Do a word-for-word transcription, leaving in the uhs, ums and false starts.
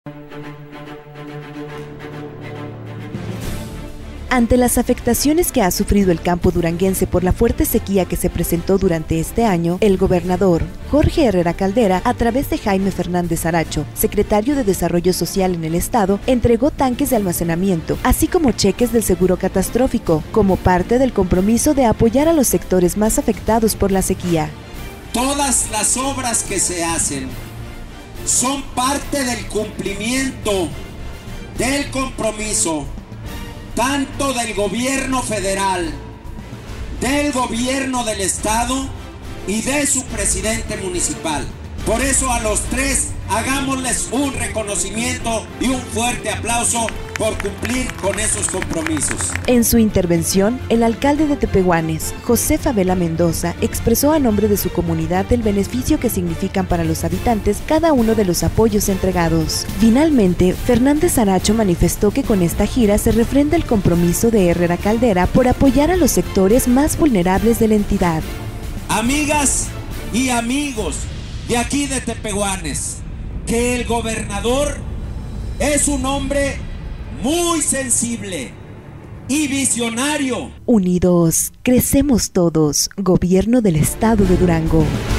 Ante las afectaciones que ha sufrido el campo duranguense por la fuerte sequía que se presentó durante este año, el gobernador Jorge Herrera Caldera, a través de Jaime Fernández Aracho, secretario de Desarrollo Social en el Estado, entregó tanques de almacenamiento, así como cheques del seguro catastrófico, como parte del compromiso de apoyar a los sectores más afectados por la sequía. Todas las obras que se hacen son parte del cumplimiento del compromiso tanto del gobierno federal, del gobierno del estado y de su presidente municipal. Por eso a los tres hagámosles un reconocimiento y un fuerte aplauso por cumplir con esos compromisos. En su intervención, el alcalde de Tepehuanes, José Favela Mendoza, expresó a nombre de su comunidad el beneficio que significan para los habitantes cada uno de los apoyos entregados. Finalmente, Fernández Aracho manifestó que con esta gira se refrenda el compromiso de Herrera Caldera por apoyar a los sectores más vulnerables de la entidad. Amigas y amigos de aquí de Tepehuanes, que el gobernador es un hombre muy sensible y visionario. Unidos, crecemos todos. Gobierno del Estado de Durango.